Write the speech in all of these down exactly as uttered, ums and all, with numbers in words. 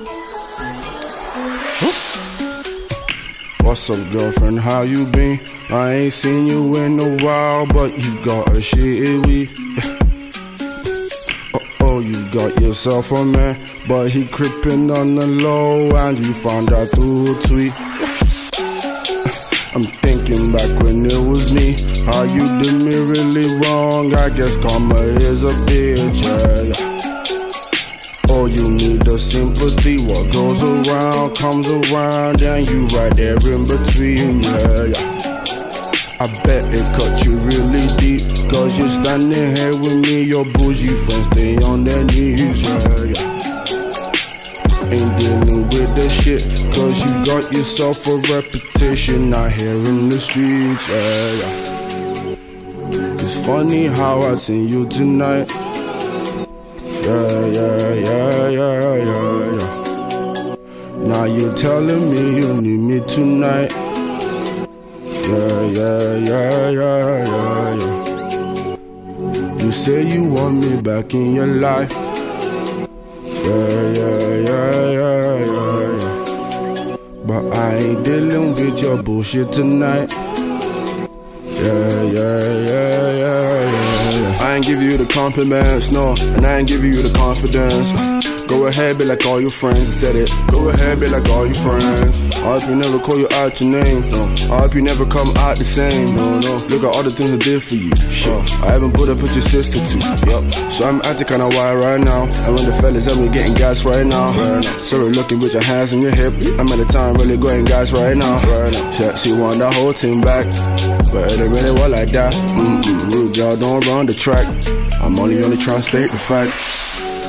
What's up, girlfriend? How you been? I ain't seen you in a while, but you got a shitty week. Uh oh, you got yourself a man, but he creeping on the low, and you found out through a tweet. I'm thinking back when it was me, how you did me really wrong. I guess karma is a bitch, yeah, yeah. Oh, you need the sympathy, what goes around comes around, and you right there in between, yeah, yeah. I bet it cut you really deep, cause you're standing here with me, your bougie friends stay on their knees, yeah, yeah. Ain't dealing with the shit, cause you got yourself a reputation out here in the streets, yeah, yeah. It's funny how I seen you tonight. Yeah, yeah, yeah, yeah, yeah, yeah. Now you telling me you need me tonight. Yeah, yeah, yeah, yeah, yeah, yeah. You say you want me back in your life. Yeah, yeah, yeah, yeah, yeah, yeah. But I ain't dealing with your bullshit tonight. Yeah, yeah, yeah, yeah, yeah. I ain't give you the compliments, no, and I ain't give you the confidence. Go ahead, be like all your friends, I said it. Go ahead, be like all your friends. I hope you never call you out your name, no. I hope you never come out the same, no, no. Look at all the things I did for you, shit. I haven't put up with your sister too, yup. So I'm acting kinda wild right now, and when the fellas have me getting gas right now, right now. Sorry, looking with your hands on your hip. I'm at the time really going gas right now, right now. Shit, she want the whole team back, but it ain't really well like that. Mm-mm, rude y'all, don't run the track. I'm only only trying to state the facts.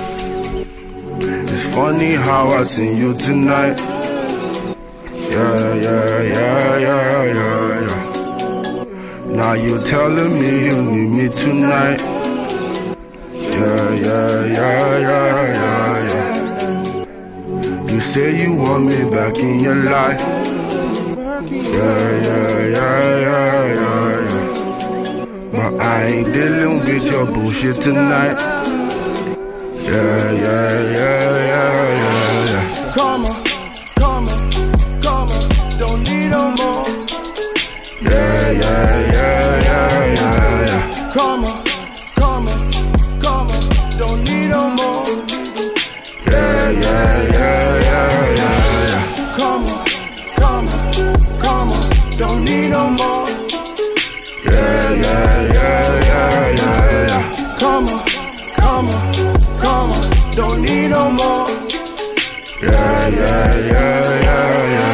It's funny how I seen you tonight. Yeah, yeah, yeah, yeah, yeah, yeah. Now you telling me you need me tonight. Yeah, yeah, yeah, yeah, yeah, yeah. You say you want me back in your life. Yeah, yeah, yeah, yeah, yeah, yeah. But I ain't dealing with your bullshit tonight. Yeah, yeah, yeah, yeah, yeah, yeah. Karma, karma, karma, don't need no more. Yeah, yeah, yeah, yeah, yeah, yeah. Karma, karma, karma, don't need no more. Yeah, yeah, yeah, yeah, yeah, yeah. Karma, karma, karma, don't need no more. Yeah, yeah, yeah, yeah, yeah, yeah. Karma, karma, karma, don't need no more. Yeah, yeah, yeah, yeah, yeah.